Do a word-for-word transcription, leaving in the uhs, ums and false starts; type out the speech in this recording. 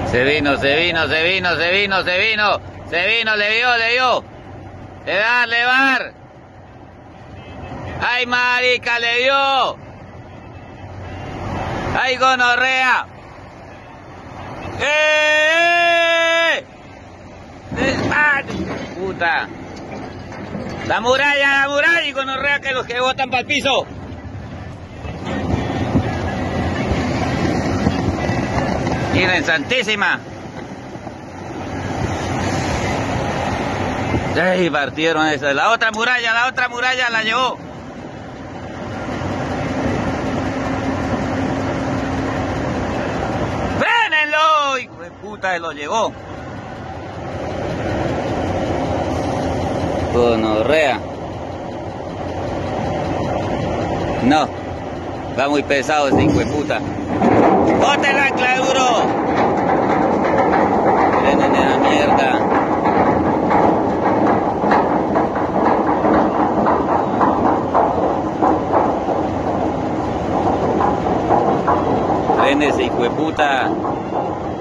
Se vino, se vino, se vino, se vino, se vino. Se vino, le vio, le vio. Le va, le va. Ay, marica, le dio. Ay, gonorrea. ¡Eh! ¡Eh! ¡Ah! Puta. La muralla, la muralla y gonorrea que los que botan para el piso. Miren, santísima. Ay, partieron esa. La otra muralla, la otra muralla la llevó. ¡Frénenlo! Hijo de puta, se lo llevó. Gonorrea. No. Va muy pesado ese hijo de puta. ¡Bote el ancla, duro! Frenen esa mierda. Frene ese hijo de puta.